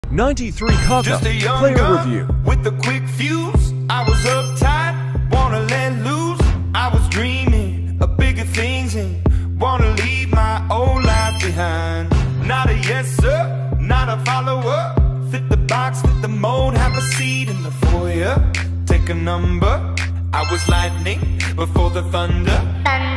93 Kaka, Just a young player gun review. with a quick fuse. I was uptight, wanna let loose. I was dreaming of bigger things and wanna leave my old life behind. Not a yes sir, not a follower. Fit the box, fit the mold, have a seat in the foyer. Take a number. I was lightning before the thunder.